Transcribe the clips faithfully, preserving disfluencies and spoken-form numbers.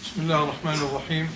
بسم الله الرحمن الرحيم.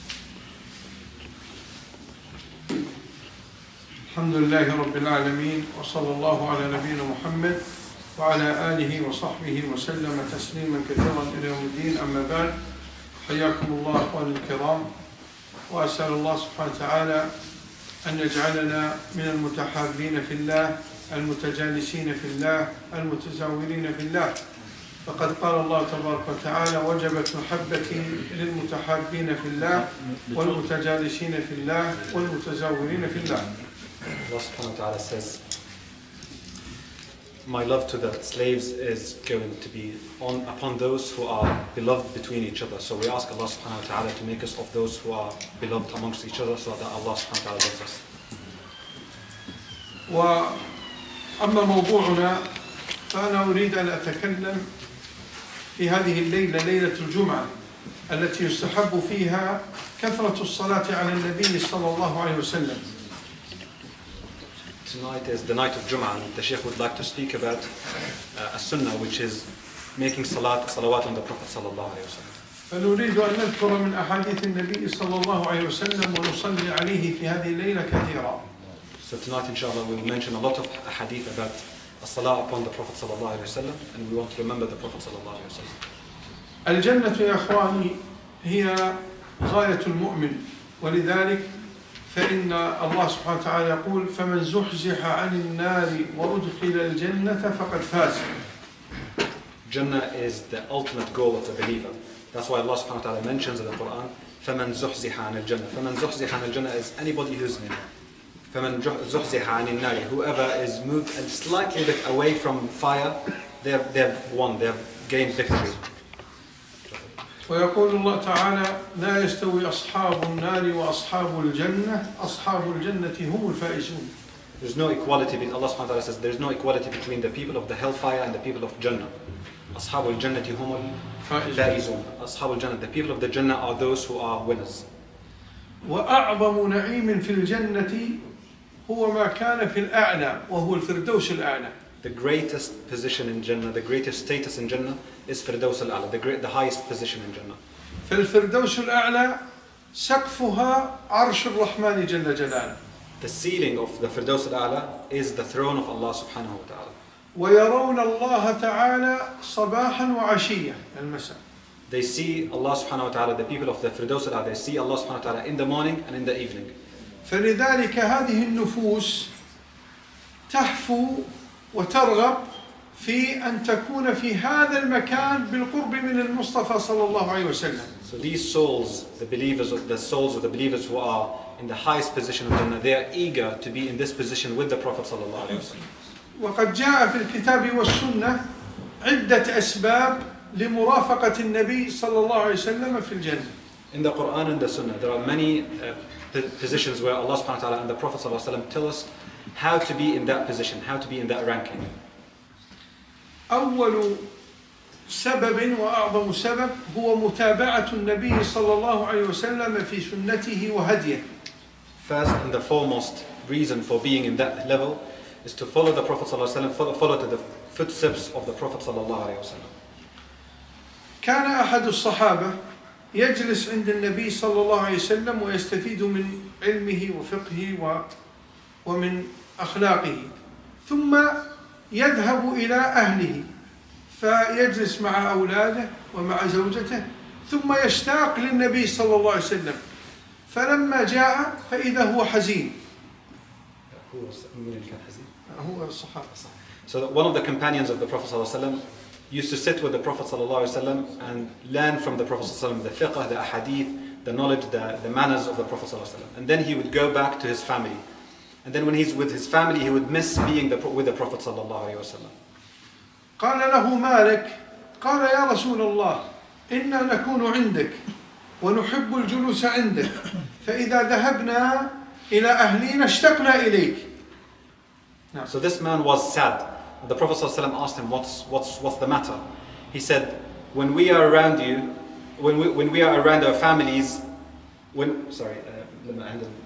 الحمد لله رب العالمين، وصلى الله على نبينا محمد وعلى آله وصحبه وسلم تسليما كثيرا إلى يوم الدين. أما بعد، حياكم الله أخواني الكرام، وأسأل الله سبحانه وتعالى أن يجعلنا من المتحابين في الله، المتجالسين في الله، المتزاورين في الله. فقد قال الله تبارك وتعالى: وجبت محبتي للمتحابين في الله والمتجالسين في الله والمتزاورين في الله. Allah subhanahu wa ta'ala says, my love to the slaves is going to be on upon those who are beloved between each other. So we ask Allah subhanahu wa ta'ala to make us of those who are beloved amongst each other, so that Allah subhanahu wa ta'ala loves us. وأما موضوعنا فأنا أريد أن أتكلم في هذه الليلة، ليلة الجمعة، التي يستحب فيها كثرة الصلاة على النبي صلى الله عليه وسلم. Tonight is the night of Jum'ah, and the Shaykh would like to speak about uh, a sunnah, which is making salat, salawat on the Prophet sallallahu alayhi wa sallam. فنريد أن نذكر من أحاديث النبي صلى الله عليه وسلم ونصلي عليه في هذه الليلة كثيرا. So tonight, inshallah, we will mention a lot of hadith about a salah upon the Prophet sallallahu alayhi wa sallam, and we want to remember the Prophet sallallahu alayhi wa sallam. الجنة يا إخواني هي غاية المؤمن، ولذلك فإن الله سبحانه وتعالى يقول: فمن زحزح عن النار وأدخل الجنة فقد فاز. Jannah is the ultimate goal of the believer. That's why Allah subhanahu wa ta'ala mentions in the Quran, فَمَنْ زُحْزِحَ عَنِ الْجَنَّةِ. فَمَنْ زُحْزِحَ عَنِ الْجَنَّةِ is anybody who's فَمَنْ زُحْزِحَ عَنِ النَّارِ. Whoever is moved a slightly bit away from fire, they've, they've won, they've gained victory. ويقول الله تعالى: لا يستوي أصحاب النار وأصحاب الجنة أصحاب الجنة هم الفائزون. There's no equality between, Allah subhanahu wa ta'ala says, there's no equality between the people of the hellfire and the people of Jannah. أصحاب الجنة هم الفائزون. أصحاب الجنة, the people of the Jannah are those who are winners. وأعظم نعيم في الجنة هو ما كان في الأعلى وهو الفردوس الأعلى. The greatest position in Jannah, the greatest status in Jannah is Firdaus al-A'la, the, great, the highest position in Jannah. فالفردوس الأعلى سقفها عرش الرحمن جل جلاله. The ceiling of the Firdaus al-A'la is the throne of Allah subhanahu wa ta'ala. ويرون الله تعالى صباحا وعشية المساء. They see Allah subhanahu wa ta'ala, the people of the Firdaus al-A'la, they see Allah subhanahu wa ta'ala in the morning and in the evening. فلذلك هذه النفوس تهفو وترغب في أن تكون في هذا المكان بالقرب من المصطفى صلى الله عليه وسلم. So these souls, the believers, of the souls of the believers who are in the highest position of Jannah, they are eager to be in this position with the Prophet صلى الله عليه وسلم. وقد جاء في الكتاب والسنة عدة أسباب لمرافقة النبي صلى الله عليه وسلم في الجنة. In the Quran and the Sunnah, there are many uh, positions where Allah subhanahu wa ta'ala and the Prophet صلى الله عليه وسلم tell us how to be in that position, how to be in that ranking. أول سبب وأعظم سبب هو متابعة النبي صلى الله عليه وسلم في سنته وهديه. First and the foremost reason for being in that level is to follow the Prophet صلى الله عليه وسلم, follow, follow to the footsteps of the Prophet صلى الله عليه وسلم. كان أحد الصحابة يجلس عند النبي صلى الله عليه وسلم ويستفيد من علمه وفقهه ومن أخلاقه، ثم يذهب إلى أهله فيجلس مع أولاده ومع زوجته، ثم يشتاق للنبي صلى الله عليه وسلم، فلما جاء فإذا هو حزين. هو الصحابة. So one of the companions of the Prophet صلى الله عليه وسلم used to sit with the Prophet صلى الله عليه وسلم and learn from the Prophet صلى الله عليه وسلم the fiqh, the ahadith, the knowledge, the, the manners of the Prophet صلى الله عليه وسلم. And then he would go back to his family. And then when he's with his family, he would miss being the, with the Prophet صلى الله عليه وسلم. قال له مالك قال يا رسول الله إنا نكون عندك ونحب الجلوس عندك فإذا ذهبنا إلى أهلنا اشتقنا إليك. So this man was sad. The Prophet صلى الله عليه وسلم asked him, what's, what's, what's the matter? He said, when we are around you, when we, when we are around our families, when, sorry, uh,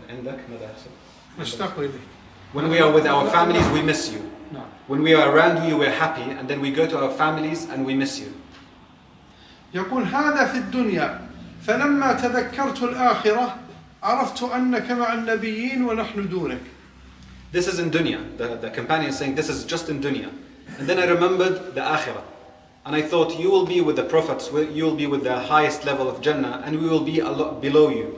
when we are with our families, we miss you. When we are around you, we're happy, and then we go to our families and we miss you. يقول هذا في الدنيا فلما تذكرت الآخرة عرفت أنك مع النبيين ونحن دونك. This is in dunya. The, the companion is saying this is just in dunya. And then I remembered the akhirah. And I thought you will be with the prophets, you will be with the highest level of Jannah, and we will be a lot below you.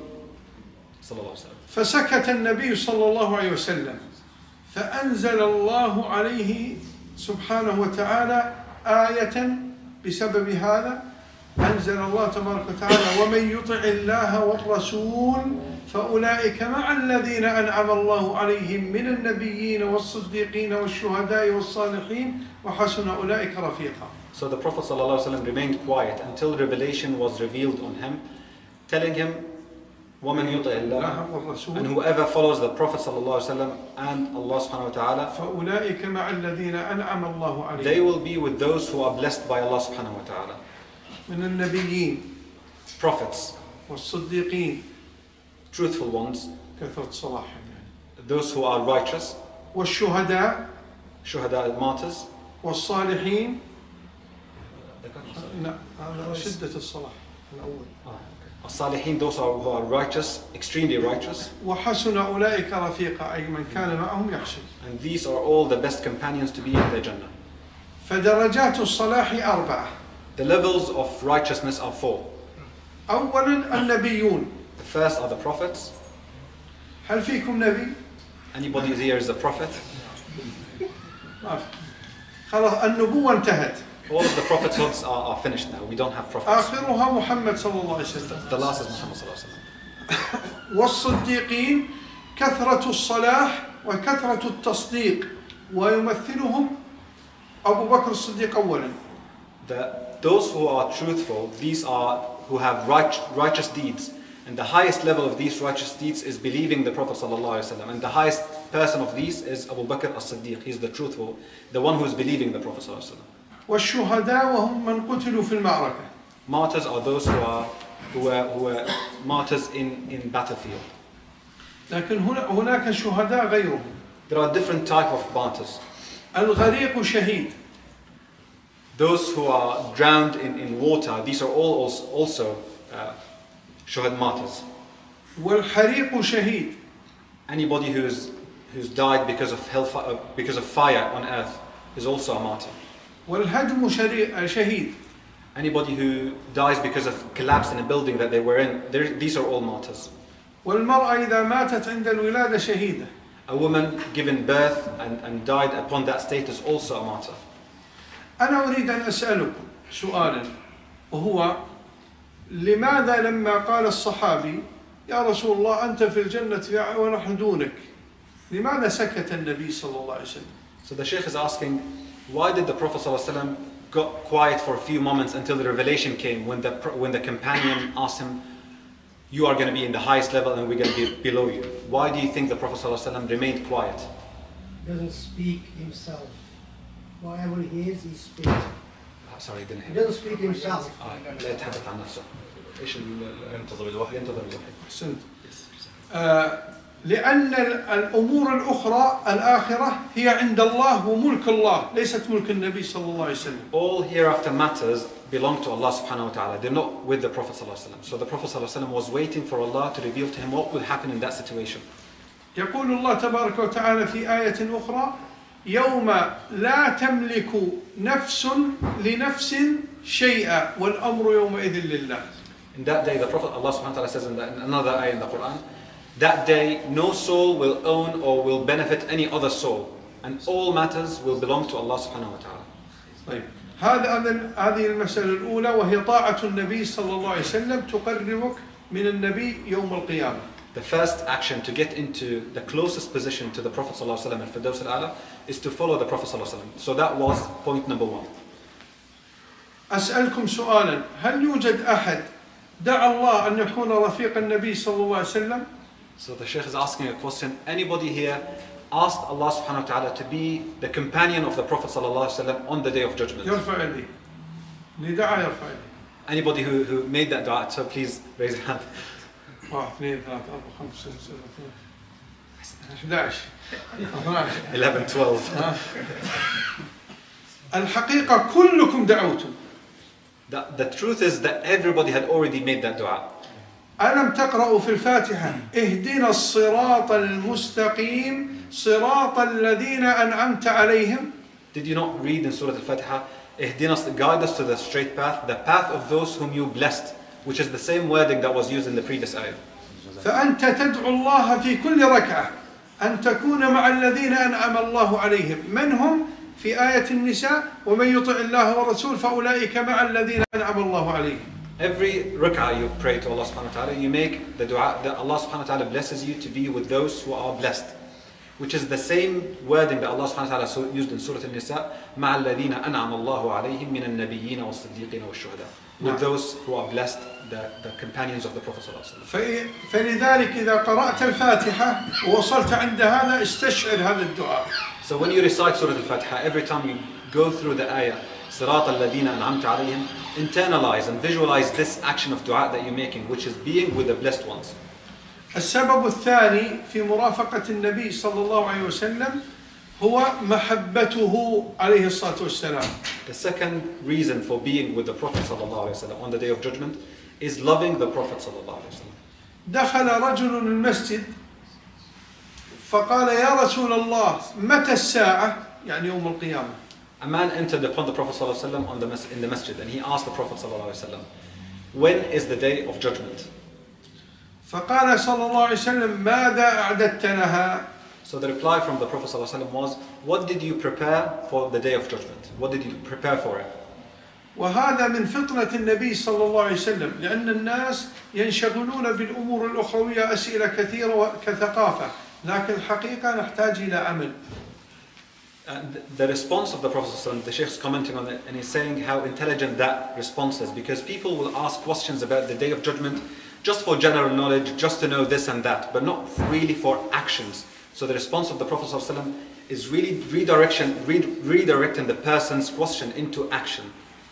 فسكت النبي صلى الله عليه وسلم فأنزل الله عليه سبحانه وتعالى آية بسبب هذا. أنزل الله تبارك وتعالى ومن يطع الله والرسول فأولئك مع الذين أنعم الله عليهم من النبيين والصديقين والشهداء والصالحين وحسن أولئك رفيقا. So the Prophet ﷺ remained quiet until revelation was revealed on him, telling him, وَمَنْ يُطِعِ اللَّهَ, and whoever follows the Prophet ﷺ and Allah subhanahu wa ta'ala, فَأُولَٰئِكَ مَعَ الَّذِينَ أَنْعَمَ اللَّهُ عَلَيْهِمْ, they will be with those who are blessed by Allah subhanahu wa ta'ala. من النبيين, prophets, والصديقين, truthful ones, كثرة صلاحهم, those who are righteous, والشهداء, shuhada, martyrs, والصالحين. لا هذا شدة الصلاح الأول. الصالحين, those are, who are righteous, extremely righteous. وحسن أولئك رفيقا أي من كان معهم يحسن. And these are all the best companions to be in the Jannah. فدرجات الصلاح أربعة. The levels of righteousness are four. أولا النبيون. The first are the prophets. هل فيكم نبي؟ Anybody here is a prophet? ما في. خلاص النبوة انتهت. All of the prophethoods are, are finished now. We don't have prophets. آخرها محمد صلى الله عليه وسلم. The last is Muhammad صلى الله عليه وسلم. والصديقين كثرة الصلاح وكثرة التصديق ويمثلهم أبو بكر الصديق أولا. The, those who are truthful, these are who have right, righteous deeds. And the highest level of these righteous deeds is believing the Prophet ﷺ. And the highest person of these is Abu Bakr as-Siddiq. He's the truthful, the one who is believing the Prophet ﷺ. والشهداء وهم من قتلوا في المعركة. Martyrs are those who are who are, who are martyrs in, in battlefield. لكن هنا هناك شهداء غيرهم. There are different type of martyrs. الغريق شهيد. Those who are drowned in, in water, these are all also, also uh, shuhad martyrs. والحريق شهيد. Anybody who's who's died because of hellfire, because of fire on earth, is also a martyr. والهدم شهيد. Anybody who dies because of collapse in a building that they were in, these are all martyrs. والمرأة إذا ماتت عند الولادة شهيدة. A woman given birth and, and died upon that state is also a martyr. أنا أريد أن أسألكم سؤالا وهو لماذا لما قال الصحابي يا رسول الله أنت في الجنة ونحن دونك لماذا سكت النبي صلى الله عليه وسلم؟ So the Shaykh is asking, why did the Prophet ﷺ got quiet for a few moments until the revelation came when the, when the companion asked him, you are going to be in the highest level and we're going to be below you? Why do you think the Prophet ﷺ remained quiet? He doesn't speak himself. Whatever he hears, he speaks. Ah, sorry, I didn't hear. He doesn't speak himself. آه، لا يتحدث عن نفسه. إيش ينتظر الوحي؟ ينتظر الوحي. أحسنت. آه لأن الأمور الأخرى الآخرة هي عند الله وملك الله ليست ملك النبي صلى الله عليه وسلم. All hereafter matters belong to Allah subhanahu wa ta'ala. They're not with the Prophet sallallahu alaihi wasallam. So the Prophet sallallahu alaihi wasallam was waiting for Allah to reveal to him what will happen in that situation. يقول الله تبارك وتعالى في آية أخرى يوم لا تملك نفس لنفس شيئا والأمر يومئذ لله. In that day, the Prophet Allah subhanahu wa ta'ala says in, the, in another ayah in the Quran, that day no soul will own or will benefit any other soul, and all matters will belong to Allah subhanahu wa ta'ala. طيب هذا هذه المسألة الأولى وهي طاعة النبي صلى الله عليه وسلم تقربك من النبي يوم القيامة. The first action to get into the closest position to the Prophet sallallahu alaihi wasallam and Firdaus al-A'la is to follow the Prophet sallallahu alaihi wasallam. So that was point number one. أسألكم سؤالا هل يوجد أحد دعا الله أن يكون رفيق النبي صلى الله عليه وسلم؟ So the Shaykh is asking a question. Anybody here asked Allah subhanahu wa ta'ala to be the companion of the Prophet sallallahu alaihi wasallam on the day of judgment? يرفع يدي. اللي دعا يرفع يدي. Anybody who, who made that dua, so please raise your hand. واحد اثنين ثلاثة أربعة خمسة ستة سبعة أحد عشر اثناشر eleven, twelve. الحقيقة كلكم دعوتم. The, the truth is that everybody had already made that dua. ألم تقرأوا في الفاتحة اهدنا الصراط المستقيم صراط الذين أنعمت عليهم. Did you not read in Surah Al-Fatiha, اهدنا, guide us to the straight path, the path of those whom you blessed, which is the same wording that was used in the previous ayah. فأنت تدعو الله في كل ركعة أن تكون مع الذين أنعم الله عليهم. من هم؟ في آية النساء ومن يطع الله ورسوله فأولئك مع الذين أنعم الله عليهم. Every rak'ah you pray to Allah subhanahu wa ta'ala, you make the dua that Allah subhanahu wa ta'ala blesses you to be with those who are blessed, which is the same wording that Allah subhanahu wa ta'ala used in Surah Al-Nisa, مع الذين أنعم الله عليهم من النبيين والصديقين والشهداء, with those who are blessed, the, the companions of the Prophet sallallahu alaihi wasallam. فلذلك إذا قرأت الفاتحة ووصلت عند هذا استشعر هذا الدعاء. So when you recite Surah Al-Fatiha, every time you go through the ayah, صراط الذين أنعمت عليهم, internalize and visualize this action of dua that you're making, which is being with the blessed ones. السبب الثاني في مرافقة النبي صلى الله عليه وسلم هو محبته عليه الصلاة والسلام. The second reason for being with the Prophet sallallahu alaihi wasallam on the day of judgment is loving the Prophet sallallahu alaihi wasallam. دخل رجل المسجد فقال يا رسول الله متى الساعة؟ يعني يوم القيامة. A man entered upon the Prophet sallallahu alaihi wasallam on the mas- in the masjid, and he asked the Prophet sallallahu alaihi wasallam, when is the day of judgment? فقال صلى الله عليه وسلم ماذا أعددت لها؟ So the reply from the Prophet sallallahu alaihi wasallam was, what did you prepare for the day of judgment? What did you prepare for it? وهذا من فطنة النبي صلى الله عليه وسلم لأن الناس ينشغلون بالأمور الأخروية أسئلة كثيرة كثقافة لكن الحقيقة نحتاج إلى عمل. And the response of the Prophet ﷺ, the Shaykh is commenting on it and he's saying how intelligent that response is, because people will ask questions about the day of judgment just for general knowledge, just to know this and that, but not really for actions. So the response of the Prophet ﷺ is really redirection, re- redirecting the person's question into action.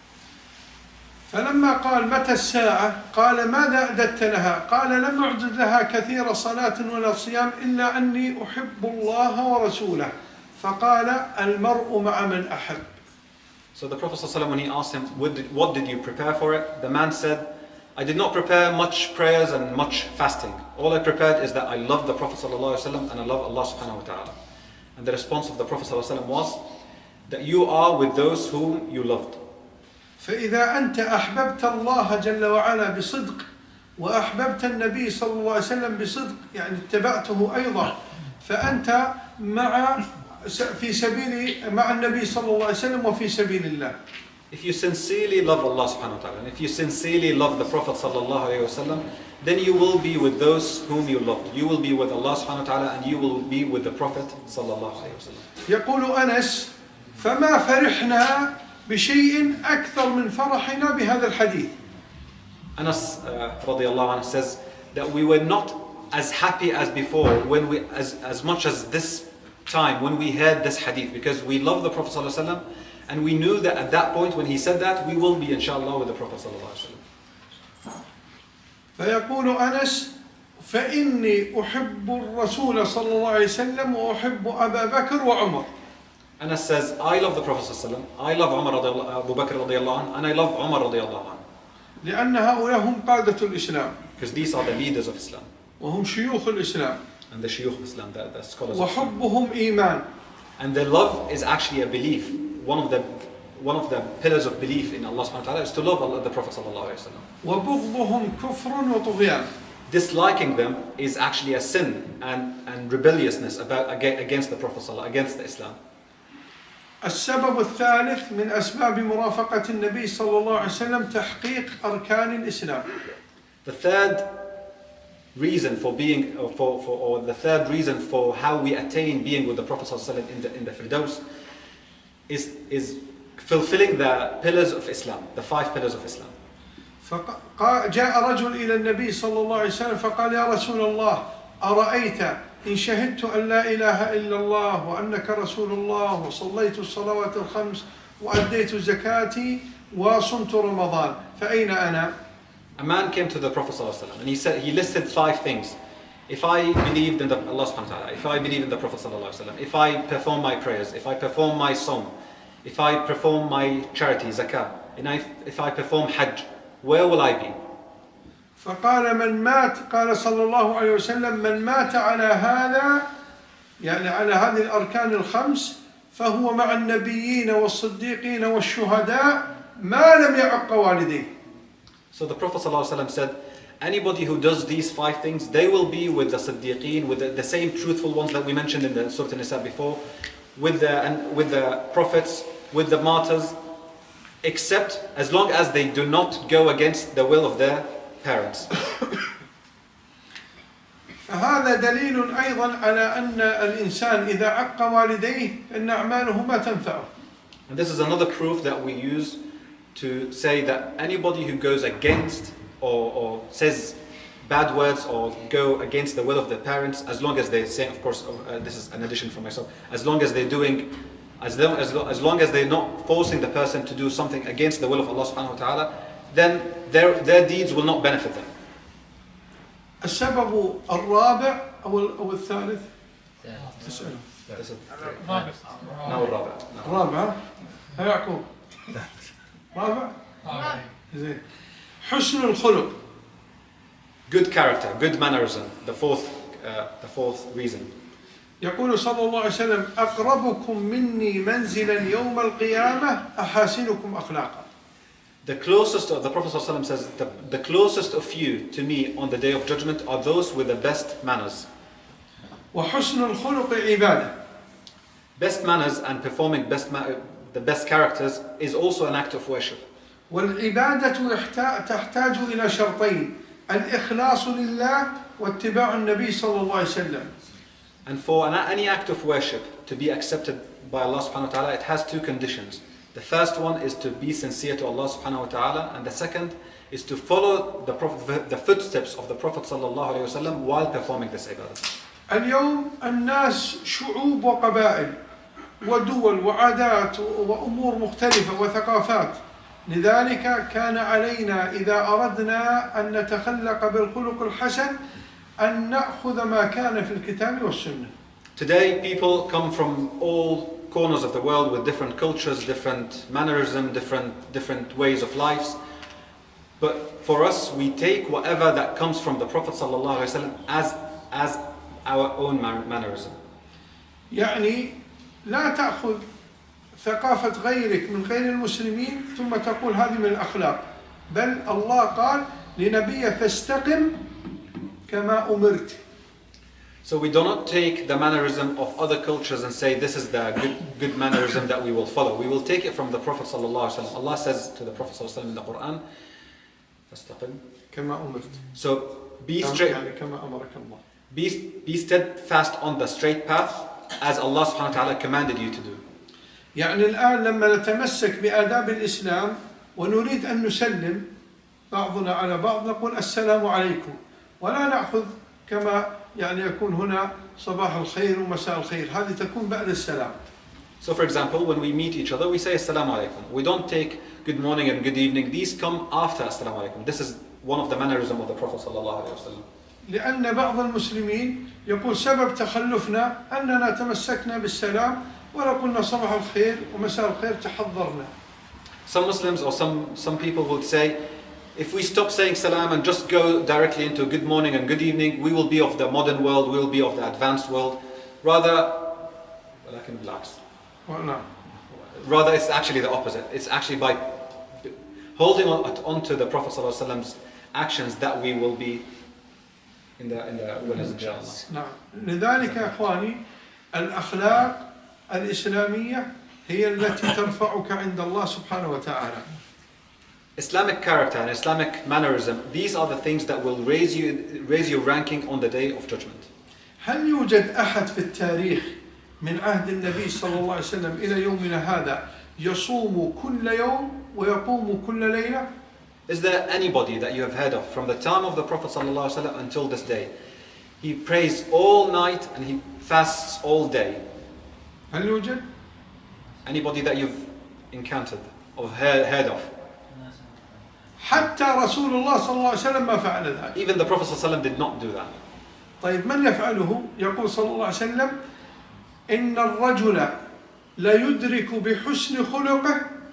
فلما قال متى الساعة قال ماذا أعددت لها؟ قال لم أعدد لها كثير صلاة ولا صيام إلا أني أحب الله ورسوله فقال المرء مع من أحب. So the Prophet ﷺ, when he asked him, what did, what did you prepare for it? The man said, I did not prepare much prayers and much fasting. All I prepared is that I love the Prophet ﷺ and I love Allah subhanahu wa ta'ala. And the response of the Prophet ﷺ was that you are with those whom you loved. فإذا أنت أحببت الله جل وعلا بصدق وأحببت النبي صلى الله عليه وسلم بصدق يعني اتبعته أيضا فأنت مع في سبيل مع النبي صلى الله عليه وسلم وفي سبيل الله. If you sincerely love Allah subhanahu wa ta'ala and if you sincerely love the Prophet sallallahu alayhi wa sallam, then you will be with those whom you love. You will be with Allah subhanahu wa ta'ala and you will be with the Prophet sallallahu alayhi wa sallam. يقول أنس فما فرحنا بشيء أكثر من فرحنا بهذا الحديث. Anas uh, radiallahu anhu says that we were not as happy as before when we as, as much as this time when we heard this hadith, because we love the Prophet sallallahu alaihi wasallam and we knew that at that point when he said that we will be inshallah with the Prophet sallallahu alaihi wasallam. فيقول أنس فإني أحب الرسول صلى الله عليه وسلم وأحب أبا بكر وعمر. Anas says, I love the Prophet sallallahu alaihi wasallam, I love Umar radiallahu, Abu Bakr radiallahu anhu, and I love Umar radiallahu anhu. لأن هؤلاء هم قادة الإسلام. Because these are the leaders of Islam. وهم شيوخ الإسلام. And the shuyukh of Islam, the, the scholars of Islam. وحبهم إيمان. And their love is actually a belief. One of the one of the pillars of belief in Allah subhanahu wa ta'ala is to love Allah, the Prophet sallallahu alaihi wasallam. وبغضهم كفر وطغيان. Disliking them is actually a sin and, and rebelliousness about against the Prophet sallallahu, against the Islam. السبب الثالث من أسباب مرافقة النبي صلى الله عليه وسلم تحقيق أركان الإسلام. The third reason for being, or for, for, or the third reason for how we attain being with the Prophet ﷺ in the in the Firdaus is is fulfilling the pillars of Islam, the five pillars of Islam. فجاء رجل إلى النبي صلى الله عليه وسلم فقال يا رسول الله أرأيت إن شهدت أن لا إله إلا الله وأنك رسول الله وصليت الصلوات الخمس وأديت زكاتي وصمت رمضان فأين أنا؟ A man came to the Prophet ﷺ and he said, he listed five things. If I believed in the, Allah subhanahu wa ta'ala, if I believe in the Prophet ﷺ, if I perform my prayers, if I perform my sawm, if I perform my charity, zakah, and if, if I perform Hajj, where will I be? فقال من مات قال صلى الله عليه وسلم من مات على هذا يعني على هذه الأركان الخمس فهو مع النبيين والصديقين والشهداء ما لم يعق والديه. So the Prophet ﷺ said, anybody who does these five things, they will be with the Siddiqeen, with the, the same truthful ones that we mentioned in the Surah An-Nisa before, with the, and with the prophets, with the martyrs, except as long as they do not go against the will of their parents. فهذا دليل أيضا على أن الإنسان إذا عق والديه أن أعماله ما تنفعه. And this is another proof that we use to say that anybody who goes against or, or says bad words or go against the will of their parents, as long as they say, of course, uh, this is an addition from myself, as long as they're doing, as long as, as long as they're not forcing the person to do something against the will of Allah subhanahu wa ta'ala, then their, their deeds will not benefit them. السبب الرابع أو أو الثالث؟ تسأل. نعم الرابع. الرابع. ها يعقوب. رابع. زين. حسن الخلق. Good character, good mannerism. The fourth, uh, the fourth reason. يقول صلى الله عليه وسلم أقربكم مني منزلا يوم القيامة أحاسنكم أخلاقا. The closest of the Prophet ﷺ says, the, the closest of you to me on the day of judgment are those with the best manners. وحسن الخلق عبادة. Best manners and performing best ma the best characters is also an act of worship. والعبادة تحتاج إلى شرطين الإخلاص لله واتباع النبي صلى الله عليه وسلم. And for an, any act of worship to be accepted by Allah subhanahu wa ta'ala, it has two conditions. The first one is to be sincere to Allah subhanahu wa ta'ala, and the second is to follow the, Prophet, the footsteps of the Prophet sallallahu alayhi wa sallam while performing this ibadah. اليوم الناس شعوب وقبائل ودول وعادات وأمور مختلفة وثقافات. لذلك كان علينا إذا أردنا أن نتخلق بالخلق الحسن أن نأخذ ما كان في الكتاب والسنة. Today people come from all corners of the world with different cultures, different mannerism, different different ways of lives. But for us, we take whatever that comes from the Prophet sallallahu alaihi wasallam as as our own mannerism. يعني لا تأخذ ثقافة غيرك من غير المسلمين ثم تقول هذه من الأخلاق. بل الله قال لنبيه فاستقم كما أمرت. So we do not take the mannerism of other cultures and say this is the good, good mannerism that we will follow. We will take it from the Prophet sallallahu alaihi wasallam. Allah says to the Prophet sallallahu alaihi wasallam in the Quran, فاستقم كما أمرت. So be straight. يعني كما أمرك الله. Be, be steadfast on the straight path as Allah subhanahu wa ta'ala commanded you to do. يعني الآن لما نتمسك بآداب الإسلام ونريد أن نسلم بعضنا على بعض نقول السلام عليكم ولا نأخذ كما يعني يكون هنا صباح الخير ومساء الخير. هذه تكون بعد السلام. So for example, when we meet each other, we say assalamu alaikum. We don't take good morning and good evening. These come after assalamu alaikum. This is one of the mannerism of the Prophet sallallahu alaihi wasallam. لأن بعض المسلمين يقول سبب تخلفنا أننا تمسكنا بالسلام ولا قلنا صباح الخير ومساء الخير تحضرنا. Some Muslims or some, some people would say, if we stop saying salam and just go directly into good morning and good evening, we will be of the modern world, we will be of the advanced world. Rather, well, I can relax. Well, no. Rather, it's actually the opposite. It's actually by holding on, on to the Prophet ﷺ's actions that we will be in the in the winners, inshallah. نعم. لذلك يا إخواني الأخلاق الإسلامية هي التي ترفعك عند الله سبحانه وتعالى. Islamic character and Islamic mannerism, these are the things that will raise you raise your ranking on the day of judgment. هل يوجد أحد في التاريخ من عهد النبي صلى الله عليه وسلم إلى يومنا هذا يصوم كل يوم ويقوم كل ليلة؟ Is there anybody that you have heard of from the time of the Prophet ﷺ until this day? He prays all night and he fasts all day. هل يوجد؟ Anybody that you've encountered or heard, heard of? حتى رسول الله صلى الله عليه وسلم ما فعل ذلك. Even the Prophet ﷺ did not do that. طيب من يفعله؟ يقول صلى الله عليه وسلم إن الرجل لا يدرك بحسن خلقه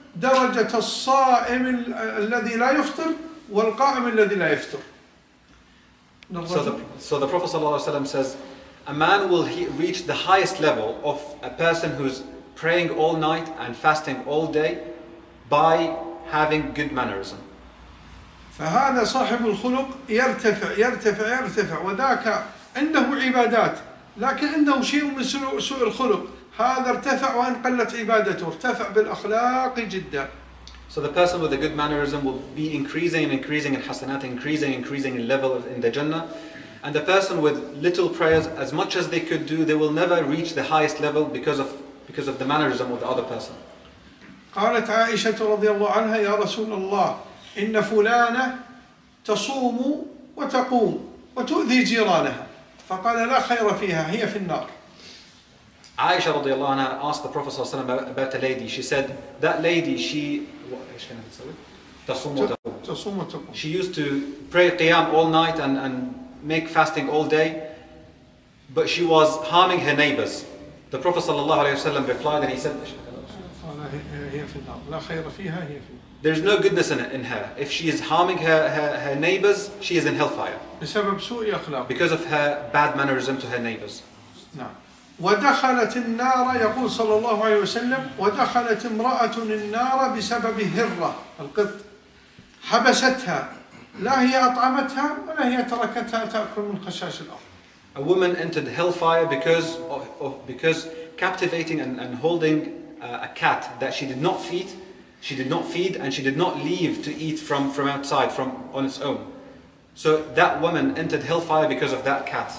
درجة الصائم ال- الذي لا يفطر والقائم الذي لا يفطر. So the, so the Prophet ﷺ says, a man will he reach the highest level of a person who's praying all night and fasting all day by having good mannerism. فهذا صاحب الخلق يرتفع يرتفع يرتفع، وذاك عنده عبادات لكن عنده شيء من سوء سوء الخلق، هذا ارتفع وإن قلت عبادته، ارتفع بالأخلاق جدا. So the person with a good mannerism will be increasing and increasing in hasanat, increasing increasing in level in the Jannah. And the person with little prayers, as much as they could do, they will never reach the highest level because of because of the mannerism of the other person. قالت عائشة رضي الله عنها: يا رسول الله إن فلانة تصوم وتقوم وتؤذي جيرانها، فقال لا خير فيها هي في النار. Aisha radiallahu anha asked the Prophet ﷺ about a lady. She said, that lady, she what, إيش كانت تسوي؟ تصوم وتقوم. تصوم وتقوم. She used to pray qiyam all night and, and make fasting all day, but she was harming her neighbors. The Prophet ﷺ replied and he said, قال هي في النار لا خير فيها هي في النار. there's no goodness in, in her. If she is harming her, her, her neighbors, she is in hellfire بسبب سوء أخلاق. because of her bad mannerism to her neighbors. نعم. ودخلت النار، يقول صلى الله عليه وسلم: ودخلت امرأة النار بسبب هرة القط حبستها، لا هي أطعمتها ولا هي تركتها تأكل من خشاش الأرض. A woman entered hellfire because of, of because captivating and, and holding uh, a cat that she did not feed, she did not feed and she did not leave to eat from, from outside, from on its own. So that woman entered hellfire because of that cat.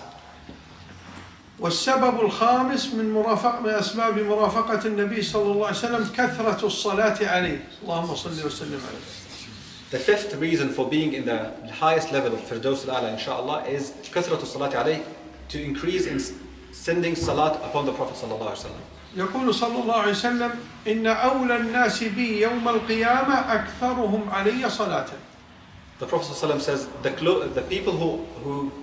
والسبب الخامس من مرافق من أسباب مرافقة النبي صلى الله عليه وسلم كثرة الصلاة عليه، اللهم صل وسلم عليه. The fifth reason for being in the highest level of Firdaus al-A'la, inshallah, is كثرة الصلاة عليه, to increase in sending salat upon the Prophet صلى الله عليه وسلم. يقول صلى الله عليه وسلم: إن أولى الناس بي يوم القيامة أكثرهم علي صلاة. The Prophet صلى الله عليه وسلم says, the, clo- the people who, who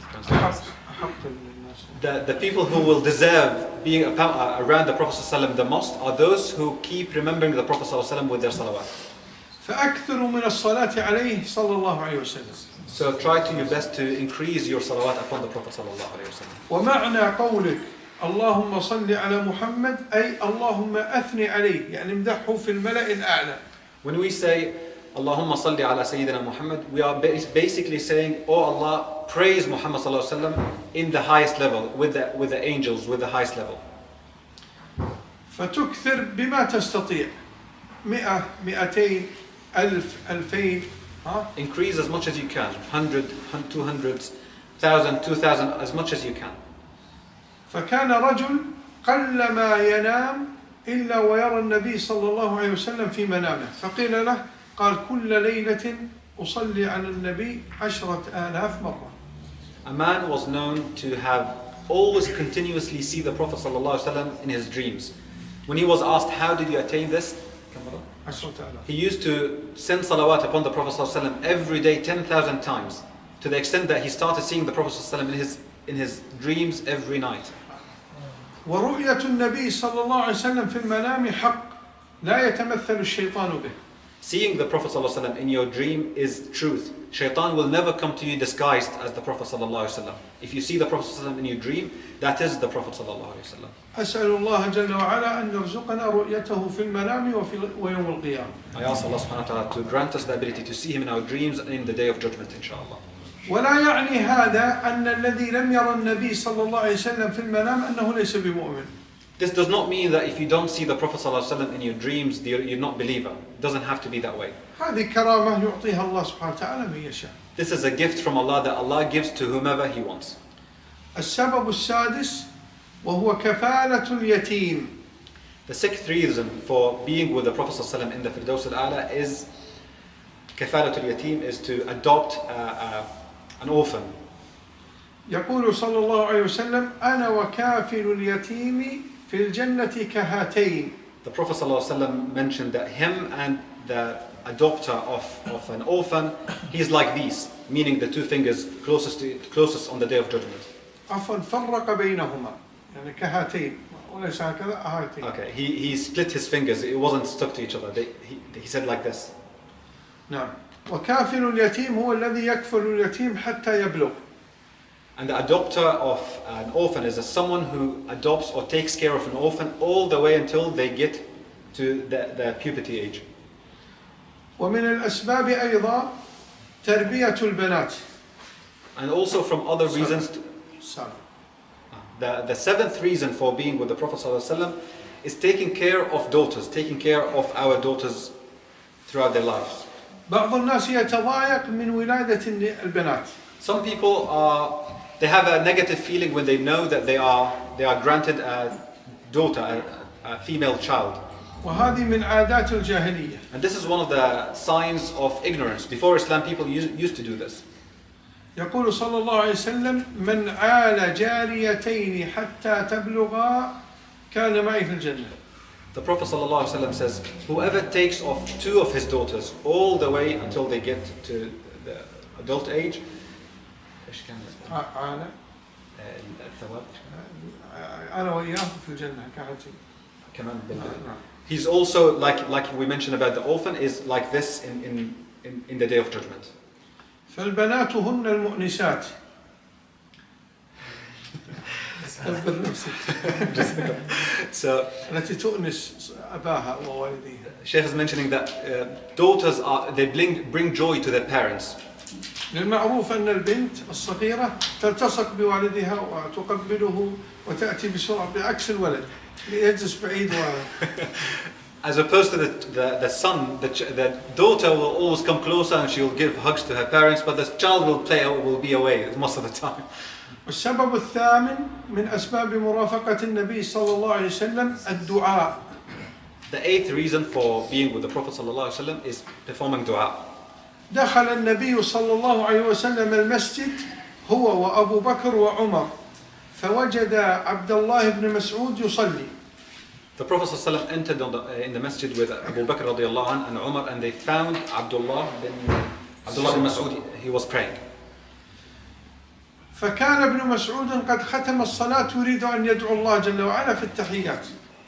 The, the people who will deserve being around the Prophet ﷺ the most are those who keep remembering the Prophet ﷺ with their salawat. فأكثروا من الصلاة عليه صلى الله عليه وسلم. So try to your best to increase your salawat upon the Prophet ﷺ. ومعنى قولك اللهم صل على محمد أي اللهم أثني عليه، يعني امدحه في الملأ الأعلى. When we say Allahumma salli ala Sayyidina Muhammad, we are basically saying, oh Allah, praise Muhammad sallallahu alaihi wasallam in the highest level, with the, with the angels, with the highest level. فتكثر بما تستطيع، مئة، مئتين، ألف، ألفين. Increase as much as you can, hundred, two hundred, thousand, two thousand, as much as you can. فكان رجل قلما ينام إلا ويرى النبي صلى الله عليه وسلم في منامه، فقيل له قال كل ليلة أصلي على النبي عشرة آلاف مرة. A man was known to have always continuously see the Prophet ﷺ in his dreams. When he was asked, how did you attain this? He used to send salawat upon the Prophet ﷺ every day ten thousand times, to the extent that he started seeing the Prophet ﷺ in his, in his dreams every night. ورؤية النبي صلى الله عليه وسلم في المنام حق لا يتمثل الشيطان به. Seeing the Prophet ﷺ in your dream is truth. Shaitan will never come to you disguised as the Prophet ﷺ. If you see the Prophet ﷺ in your dream, that is the Prophet ﷺ. أسأل الله جل وعلا أن يرزقنا رؤيته في المنام وفي ويوم القيامة. I ask Allah subhanahu wa ta'ala to grant us the ability to see him in our dreams and in the day of judgment, inshallah. ولا يعني هذا أن الذي لم يرى النبي صلى الله عليه وسلم في المنام أنه ليس بمؤمن. This does not mean that if you don't see the Prophet ﷺ in your dreams, you're, you're not a believer. It doesn't have to be that way. هذه كرامة يعطيها الله سبحانه وتعالى من يشاء. This is a gift from Allah that Allah gives to whomever He wants. السبب السادس وهو كفالة اليتيم. The sixth reason for being with the Prophet ﷺ in the Firdaus al-A'la is كفالة اليتيم, is to adopt uh, uh, an orphan. يقول صلى الله عليه وسلم أنا وكافل اليتيم في الجنة كهاتين. The Prophet ﷺ mentioned that him and the adopter of, of an orphan, he's like these, meaning the two fingers closest to, closest on the day of judgment. عفوا فرق بينهما يعني كهاتين وليس هكذا هاتين. Okay, he, he split his fingers, it wasn't stuck to each other. They, he, he said like this. نعم. وكافل اليتيم هو الذي يكفل اليتيم حتى يبلغ. And the adopter of an orphan is a someone who adopts or takes care of an orphan all the way until they get to the, the puberty age. ومن الأسباب أيضا تربية البنات. And also from other reasons, to, Sorry. the, the seventh reason for being with the Prophet ﷺ is taking care of daughters, taking care of our daughters throughout their lives. بعض الناس يتضايق من ولادة البنات. Some people are, they have a negative feeling when they know that they are, they are granted a daughter, a, a female child. وهذه من عادات الجاهلية. And this is one of the signs of ignorance. Before Islam, people used, used to do this. يقول صلى الله عليه وسلم من عال جاريتين حتى تبلغا كان معي في الجنة. The Prophet ﷺ says, whoever takes off two of his daughters all the way until they get to the adult age, عال أنا وإياه في الجنة كحتي. He's also, like, like we mentioned about the orphan, is like this in, in, in, in the Day of Judgment. فالبنات هن المؤنسات. So, التي تؤنس أباها ووالديها. Sheikh is mentioning that uh, daughters are, they bring, bring joy to their parents. للمعروف أن البنت الصغيرة تلتصق بوالدها وتقبله وتأتي بسرعة بعكس الولد يجلس بعيد. As opposed to the, the, the son, the, the daughter will always come closer and she will give hugs to her parents, but the child will play, will be away most of the time. السبب الثامن من أسباب مرافقة النبي صلى الله عليه وسلم الدعاء. The eighth reason for being with the Prophet صلى الله عليه وسلم is performing dua. دخل النبي صلى الله عليه وسلم المسجد هو وأبو بكر وعمر فوجد عبد الله بن مسعود يصلي. The Prophet صلى الله عليه وسلم entered on the, in the masjid with Abu Bakr radiallahu anh and Umar, and they found Abdullah bin Abdullah bin Mas'ud, he was praying. فكان ابن مسعود قد ختم الصلاة يريد أن يدعو الله جل وعلا في التحيات.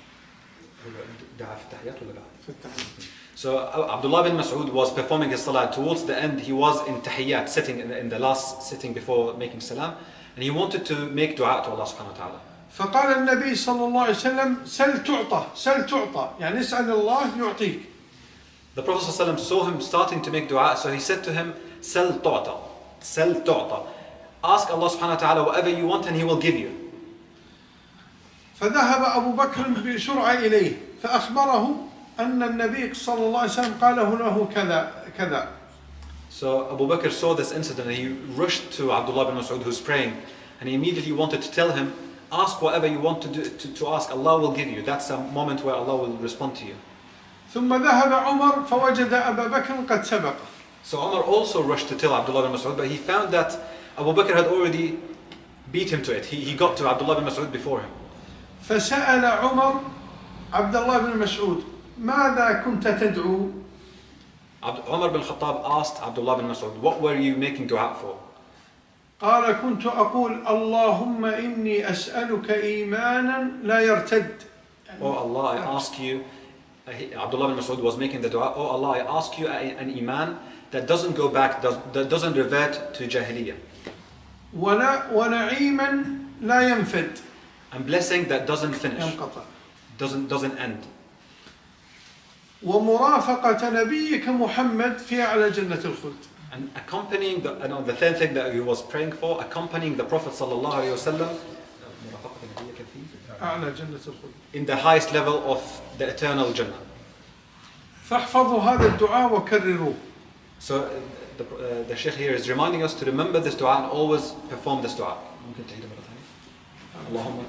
So Abdullah bin Mas'ud was performing his salah. Towards the end, he was in tahiyyat, sitting in the, in the last sitting before making salam, and he wanted to make dua to Allah subhanahu wa ta'ala. فقال النبي صلى الله عليه وسلم سل تعطى سل تعطى يعني اسأل الله يعطيك. The Prophet صلى الله عليه وسلم saw him starting to make dua, so he said to him, سل تعطى, سل تعطى. Ask Allah subhanahu wa ta'ala whatever you want and He will give you. فذهب أبو بكر بسرعة إليه فأخبره أن النبي صلى الله عليه وسلم قال له كذا كذا. So Abu Bakr saw this incident and he rushed to Abdullah bin Mas'ud who's praying, and he immediately wanted to tell him, ask whatever you want to do, to, to ask, Allah will give you. That's a moment where Allah will respond to you. ثم ذهب عمر فوجد أبا بكر قد سبق. So Umar also rushed to tell Abdullah bin Mas'ud, but he found that Abu Bakr had already beat him to it. He, he got to Abdullah bin Mas'ud before him. فسأل عمر عبد الله بن مسعود ماذا كنت تدعو؟ Umar bin Khattab asked Abdullah bin Mas'ud, what were you making dua for? قال كنت أقول اللهم إني أسألك إيمانا لا يرتد. Oh Allah, I ask you, Abdullah bin Mas'ud was making the dua, oh Allah, I ask you an iman that doesn't go back, does, that doesn't revert to jahiliyyah. ونعيما لا ينفد. And blessing that doesn't finish, ينقطع. doesn't, doesn't end. ومرافقة نبيك محمد في أعلى جنة الخلد. And accompanying the, you know, the third thing that he was praying for, accompanying the Prophet sallallahu alaihi wasallam أعلى جنة الخلد. in the highest level of the eternal Jannah. فاحفظوا هذا الدعاء وكرروه. So uh, the, uh, the Sheikh here is reminding us to remember this dua and always perform this dua. Allahumma.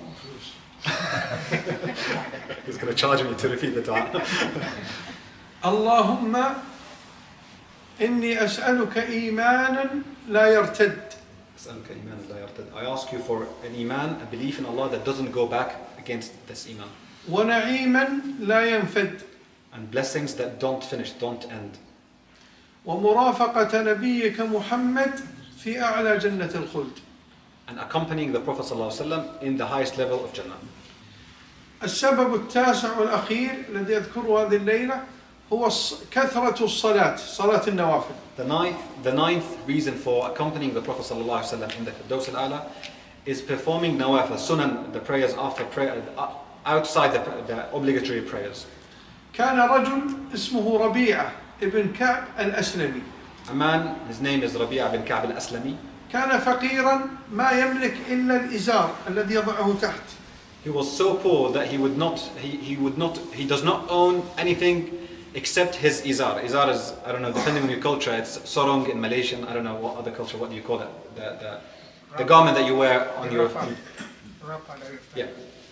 He's going to charge me to repeat the dua. اللهم إني أسألك إيمانا لا يرتد. I ask you for an iman, a belief in Allah that doesn't go back against this iman. ونعيما لا ينفد. And blessings that don't finish, don't end. ومرافقة نبيك محمد في أعلى جنة الخلد. And accompanying the Prophet ﷺ in the highest level of Jannah. السبب التاسع والأخير الذي أذكره هذه الليلة هو كثرة الصلاة، صلاة النوافل. The ninth, the ninth reason for accompanying the Prophet ﷺ in the Firdaus al-A'la is performing nawafil, sunan, the prayers after prayer, outside the, the obligatory prayers. كان رجل اسمه ربيعة ابن كعب الأسلمي. A man, his name is Rabi'a bin Ka'b al-Aslami. كان فقيرا ما يملك إلا الإزار الذي يضعه تحت. He was so poor that he would not, he, he would not, he does not own anything except his izar. Izar is, I don't know, depending on your culture, it's sorong in Malaysian, I don't know what other culture, what do you call it? The, the, the garment that you wear on your... Yeah.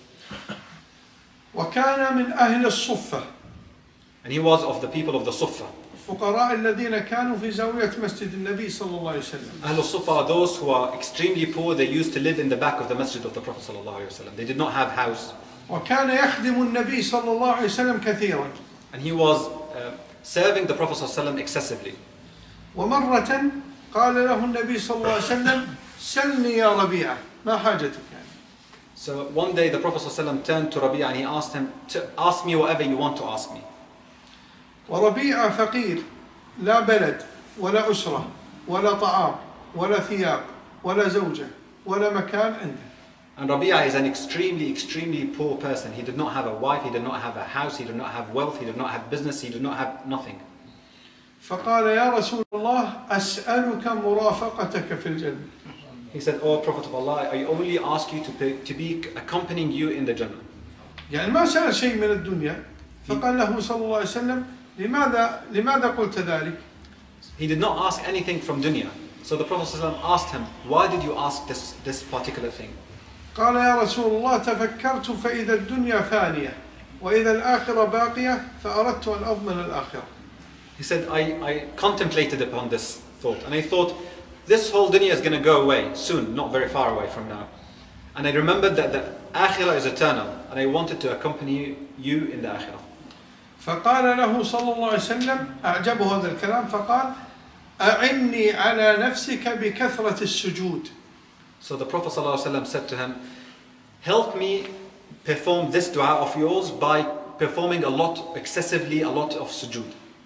وكان من أهل الصفة. And he was of the people of the Suffah. الفقراء الذين كانوا في زاوية مسجد النبي صلى الله عليه وسلم. Ahl al-Suffah are those who are extremely poor. They used to live in the back of the masjid of the Prophet صلى الله عليه وسلم. They did not have house. وكان يخدم النبي صلى الله عليه وسلم كثيرا. And he was uh, serving the Prophet صلى الله عليه وسلم excessively. ومرة قال له النبي صلى الله عليه وسلم سلني يا ربيعة ما حاجتك يعني. So one day the Prophet صلى الله عليه وسلم turned to Rabi'a and he asked him to ask me whatever you want to ask me. وربيعة فقير لا بلد ولا أسرة ولا طعام ولا ثياب ولا زوجة ولا مكان عنده. And Rabi'a is an extremely, extremely poor person. He did not have a wife, he did not have a house, he did not have wealth, he did not have business, he did not have nothing. فقال يا رسول الله أسألك مرافقتك في الجنة. He said, "Oh Prophet of Allah, I only ask you to be, to be accompanying you in the Jannah." يعني ما سأل شيء من الدنيا. فقال له صلى الله عليه وسلم لماذا لماذا قلت ذلك؟ He did not ask anything from dunya. So the Prophet ﷺ asked him, "Why did you ask this this particular thing?" قال يا رسول الله تفكرت فإذا الدنيا فانية وإذا الآخرة باقية فأردت أن أضمن الآخرة. He said, I, I contemplated upon this thought and I thought, this whole dunya is going to go away soon, not very far away from now. And I remembered that the akhirah is eternal and I wanted to accompany you in the akhirah. فقال له صلى الله عليه وسلم أعجبه هذا الكلام فقال أعني على نفسك بكثرة السجود. So the Prophet ﷺ said to him, help me perform this dua of yours by performing a lot, excessively a lot of sujood.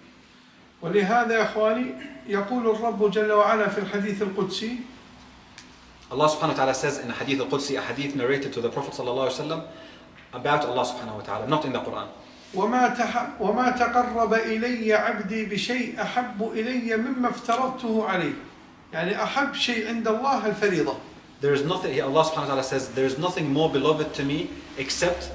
ولهذا يا إخواني يقول الرب جل وعلا في الحديث القدسي. Allah subhanahu wa ta'ala says in a hadith al-Qudsi, a hadith narrated to the Prophet sallallahu alaihi wasallam about Allah subhanahu wa ta'ala, not in the Quran. وما تح وما تقرب إلي عبدي بشيء أحب إلي مما افترضته عليه. يعني أحب شيء عند الله الفريضة. There is nothing, Allah subhanahu wa ta'ala says, there is nothing more beloved to me except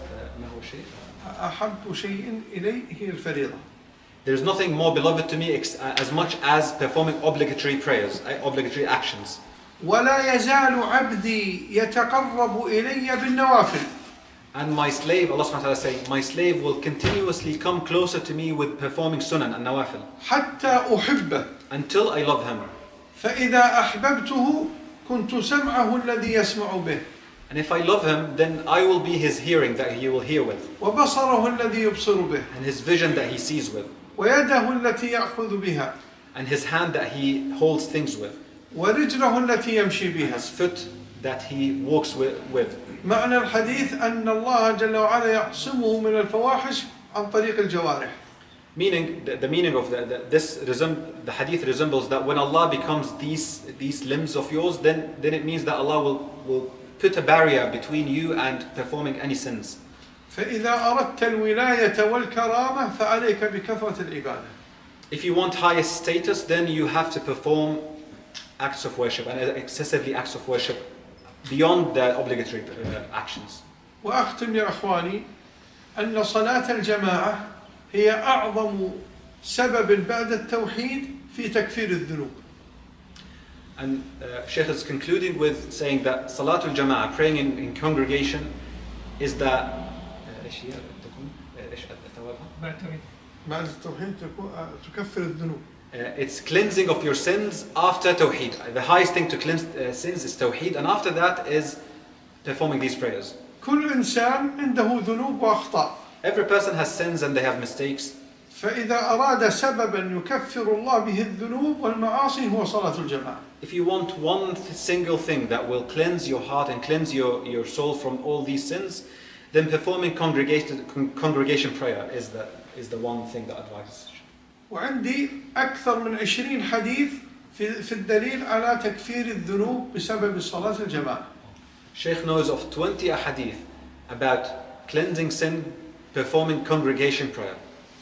أحب شيء إلي هي الفريضة. There is nothing more beloved to me as much as performing obligatory prayers, obligatory actions. ولا يزال عبدي يتقرب إلي بالنوافل. And my slave, Allah subhanahu wa ta'ala says, my slave will continuously come closer to me with performing sunan and nawafil. حتى أحبه. Until I love him. فإذا أحببته كنت سمعه الذي يسمع به. And if I love him, then I will be his hearing that he will hear with. وبصره الذي يبصر به. And his vision that he sees with. ويده التي يأخذ بها. And his hand that he holds things with. ورجله التي يمشي بها. His foot that he walks with. with. معنى الحديث أن الله جل وعلا يعصمه من الفواحش عن طريق الجوارح. Meaning, the, the meaning of the, the, this the hadith resembles that when Allah becomes these these limbs of yours, then then it means that Allah will will put a barrier between you and performing any sins. فإذا أردت الولاية والكرامة فعليك بكثرة العبادة. If you want highest status, then you have to perform acts of worship and excessively acts of worship beyond the obligatory uh, actions. وأختم يا أخواني أن صلاة الجماعة هي أعظم سبب بعد التوحيد في تكفير الذنوب. And uh, Shaykh is concluding with saying that Salatul Jama'ah, praying in, in congregation, is that بعد التوحيد تكفر الذنوب. Uh, it's cleansing of your sins after Tawheed. The highest thing to cleanse uh, sins is Tawheed, and after that is performing these prayers. كل إنسان عنده ذنوب وأخطاء. Every person has sins and they have mistakes. فإذا أراد سببا يكفر الله به الذنوب والمعاصي هو صلاة الجماعة. If you want one single thing that will cleanse your heart and cleanse your, your soul from all these sins, then performing congregation, congregation prayer is the, is the one thing that advises. وعندي أكثر من عشرين حديث في في الدليل على تكفير الذنوب بسبب صلاة الجماعة. Sheikh knows of twenty ahadith about cleansing sin, performing congregation prayer.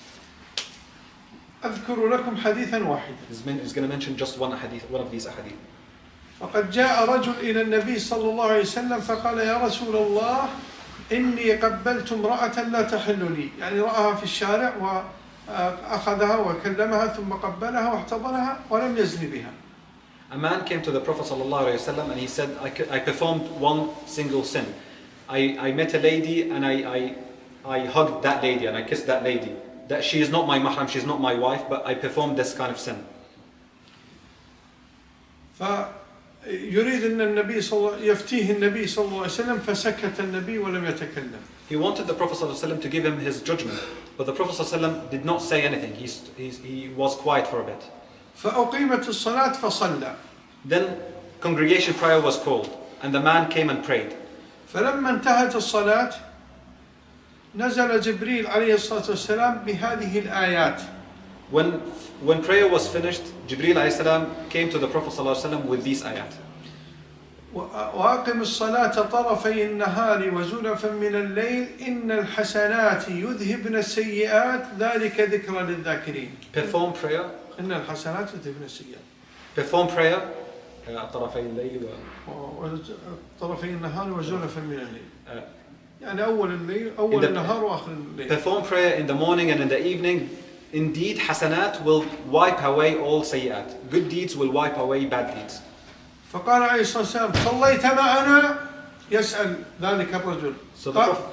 أذكر لكم حديثا واحدا. He's going to mention just one ahadith, one of these ahadith. فقد جاء رجل إلى النبي صلى الله عليه وسلم فقال يا رسول الله إني قبلت امرأة لا تحل لي، يعني رآها في الشارع وأخذها وكلمها ثم قبلها واحتضنها ولم يزن بها. A man came to the Prophet ﷺ and he said, I, I performed one single sin. I, I met a lady and I, I, I hugged that lady and I kissed that lady. That she is not my mahram, she is not my wife, but I performed this kind of sin. فيريد أن النبي صلى يفتيه النبي صلى الله عليه وسلم فسكت النبي ولم يتكلم. He wanted the Prophet ﷺ to give him his judgment, but the Prophet ﷺ did not say anything. He, he, he was quiet for a bit. فأقيمت الصلاة فصلى. Then congregation prayer was called and the man came and prayed. فلما انتهت الصلاة نزل جبريل عليه الصلاة والسلام بهذه الآيات. When, when prayer was finished, Jibreel alayhi salam came to the Prophet ﷺ with these ayat. وأقم الصلاة طرفي النهار وزلفا من الليل إن الحسنات يذهبن السيئات ذلك ذكرى للذاكرين. Perform prayer. إن الحسنات يذهبن السيئات. Perform prayer. طرفي الليل و طرفي النهار وزلفا من الليل. يعني أول الليل أول النهار وآخر الليل. Perform prayer in the morning and in the evening. Indeed, hasanat will wipe away all sayyat. Good deeds will wipe away bad deeds. فقال عليه الصلاة والسلام صليت معنا يسأل ذلك الرجل. So the Prophet,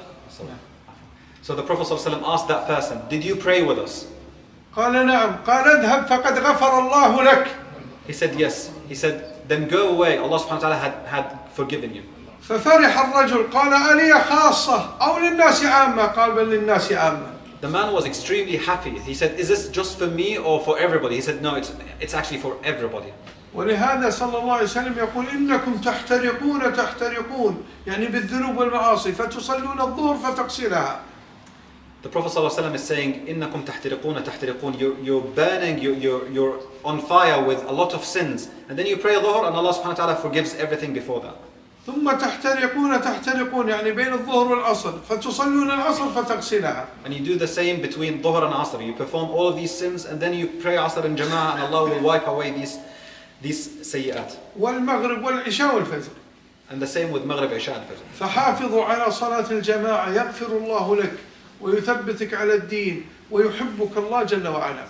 so the Prophet ﷺ asked that person, did you pray with us? قال نعم. قال اذهب فقد غفر الله لك. He said yes. He said then go away. Allah subhanahu wa ta'ala had, had forgiven you. ففرح الرجل قال ألي خاصة أو للناس عامة؟ قال بل للناس عامة. The man was extremely happy. He said, is this just for me or for everybody? He said, no, it's, it's actually for everybody. ولهذا صلى الله عليه وسلم يقول إنكم تحترقون تحترقون يعني بالذنوب والمعاصي فتصلون الظهر فتغسلها. The Prophet ﷺ is saying, إنكم تحترقون تحترقون. You're, you're burning, you're, you're, you're on fire with a lot of sins. And then you pray dhuhr and Allah subhanahu wa ta'ala forgives everything before that. ثم تحترقون تحترقون يعني بين الظهر والعصر فتصلون العصر فتغسلها. And you do the same between dhuhr and asr. You perform all of these sins and then you pray asr and jama'ah and Allah will wipe away these these sayyat. والمغرب والعشاء والفجر. And the same with maghrib, isha and fajr. فحافظوا على صلاة الجماعة يغفر الله لك ويثبتك على الدين ويحبك الله جل وعلا.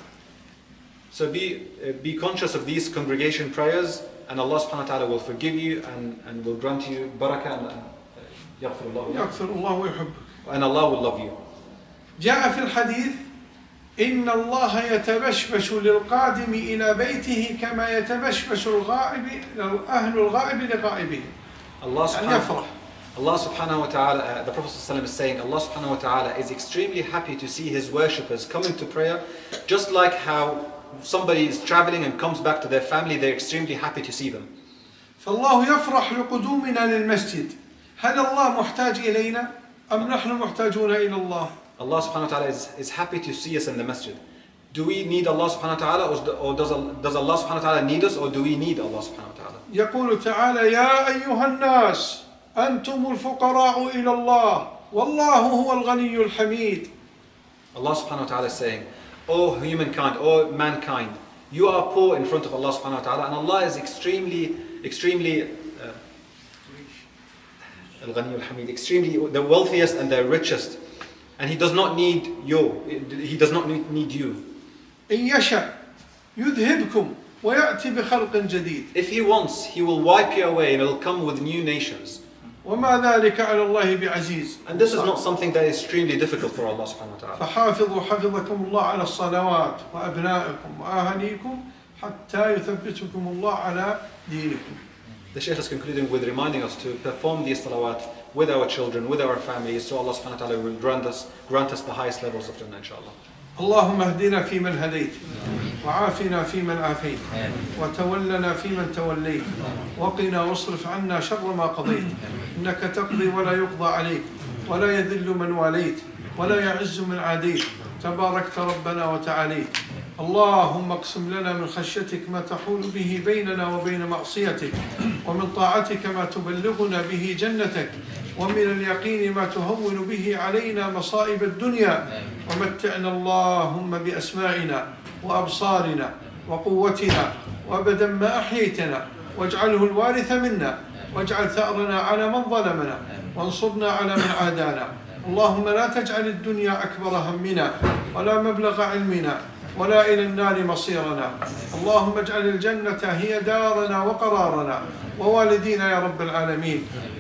So be uh, be conscious of these congregation prayers. And Allah subhanahu wa ta'ala will forgive you and, and will grant you barakah and يغفر الله يغفر الله ويحبك. And Allah will love you. جاء في الحديث إن الله يتبشبش للقادم إلى بيته كما يتبشبش الغائب أهل الغائب لغائبه. Allah يعني يفرح. Allah subhanahu wa ta'ala, uh, the Prophet ﷺ is saying, Allah subhanahu wa ta'ala is extremely happy to see his worshippers coming to prayer, just like how somebody is traveling and comes back to their family, they're extremely happy to see them. فالله يفرح لقدومنا للمسجد. هل الله محتاج إلينا أم نحن محتاجون إلى الله؟ Allah subhanahu wa ta'ala is, is happy to see us in the masjid. Do we need Allah subhanahu wa ta'ala or does, does Allah subhanahu wa ta'ala need us or do we need Allah subhanahu wa ta'ala? يقول تعالى يا أيها الناس أنتم الفقراء إلى الله والله هو الغني الحميد. Allah subhanahu wa ta'ala is saying, O humankind, O mankind, you are poor in front of Allah subhanahu wa ta'ala and Allah is extremely, extremely uh, al-Ghani al-Hamid, extremely the wealthiest and the richest. And He does not need you. He does not need you. إن يشاء يذهبكم ويأتي بخلق جديد. If He wants, He will wipe you away and He will come with new nations. وما ذلك على الله بعزيز. And this is not something that is extremely difficult for Allah subhanahu wa ta'ala. فحافظوا حفظكم الله على الصلوات وأبنائكم وأهليكم حتى يثبتكم الله على دينكم. The Shaykh is concluding with reminding us to perform these salawat with our children, with our families, so Allah subhanahu wa ta'ala will grant us, grant us the highest levels of Jannah, inshallah. اللهم اهدنا فيمن هديت وعافنا فيمن عافيت وتولنا فيمن توليت وقنا واصرف عنا شر ما قضيت إنك تقضي ولا يقضى عليك ولا يذل من واليت ولا يعز من عاديت، تباركت ربنا وتعاليت. اللهم اقسم لنا من خشيتك ما تحول به بيننا وبين معصيتك، ومن طاعتك ما تبلغنا به جنتك، ومن اليقين ما تهون به علينا مصائب الدنيا، ومتعنا اللهم بأسماعنا وأبصارنا وقوتنا وأبدا ما أحييتنا، واجعله الوارث منا، واجعل ثأرنا على من ظلمنا، وانصرنا على من عادانا. اللهم لا تجعل الدنيا أكبر همنا ولا مبلغ علمنا ولا إلى النار مصيرنا. اللهم اجعل الجنة هي دارنا وقرارنا ووالدينا يا رب العالمين.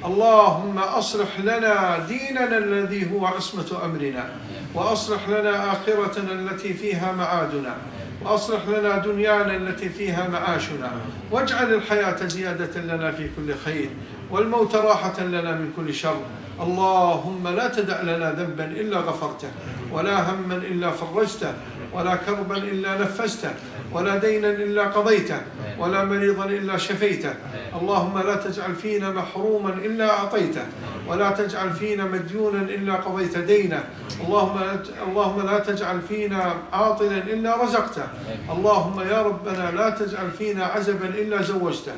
اللهم أصلح لنا ديننا الذي هو عصمة أمرنا، وأصلح لنا آخرتنا التي فيها معادنا، وأصلح لنا دنيانا التي فيها معاشنا، واجعل الحياة زيادة لنا في كل خير، والموت راحة لنا من كل شر. اللهم لا تدع لنا ذنبا إلا غفرته، ولا هما إلا فرجته، ولا كربا إلا نفسته، ولا دينا إلا قضيته، ولا مريضا إلا شفيته. اللهم لا تجعل فينا محروما إلا أعطيته، ولا تجعل فينا مديونا إلا قضيت دينه. اللهم اللهم لا تجعل فينا عاطلا إلا رزقته. اللهم يا ربنا لا تجعل فينا عزبا إلا زوجته،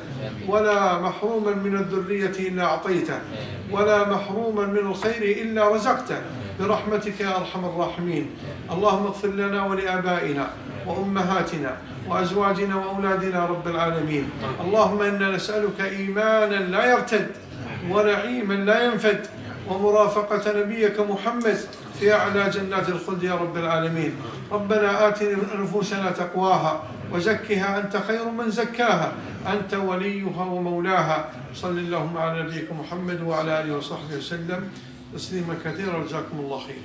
ولا محروما من الذرية إلا أعطيته، ولا محروما من الخير إلا رزقته، برحمتك يا أرحم الراحمين. اللهم اغفر لنا ولآبائنا وأمهاتنا وأزواجنا وأولادنا رب العالمين. اللهم إنا نسألك إيمانا لا يرتد، ونعيما لا ينفد، ومرافقة نبيك محمد في أعلى جنات الخلد يا رب العالمين. ربنا آت نفوسنا تقواها وزكها أنت خير من زكاها، أنت وليها ومولاها. صل اللهم على نبيك محمد وعلى آله وصحبه وسلم تسليما كثيرا، وجزاكم الله خير.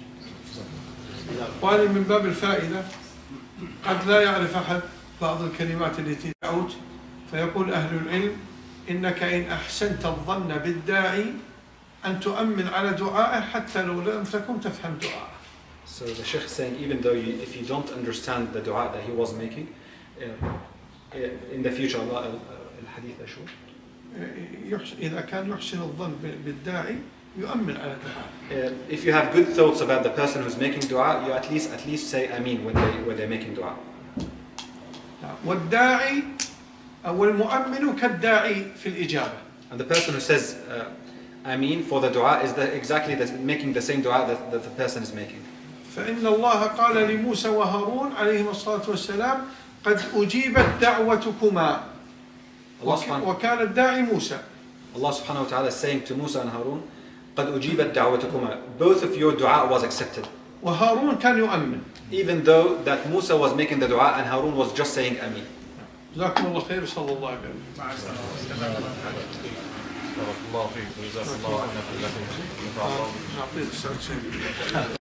وأنا من باب الفائدة، قد لا يعرف أحد بعض الكلمات التي دعوت، فيقول أهل العلم: إنك إن أحسنت الظن بالداعي أن تؤمن على دعائه حتى لو لم تكن تفهم دعائه. So the Sheikh is saying, even though you, if you don't understand the dua that he was making, uh, in the future, Allah, الحديث أشو؟ إذا كان يحسن الظن بالداعي يؤمن على دعائه. If you have good thoughts about the person who's making dua, you at least at least say Ameen when they when they're making dua. والداعي أو المؤمن كالداعي في الإجابة. And the person who says uh, Ameen for the dua is the, exactly the, making the same dua that, that the person is making. فإن الله قال لموسى وهارون عليهما الصلاة والسلام: قد أجيبت دعوتكما. وكان الداعي موسى. Allah subhanahu wa ta'ala is saying to Musa and Harun, قد أجيبت دعوتكما. Both of your dua was accepted. وهارون كان يؤمن. Even though that Musa was making the dua and Harun was just saying Ameen. جزاكم الله خير، صلى الله عليه وسلم. بارك الله فيك وجزاك الله عنا كل خير.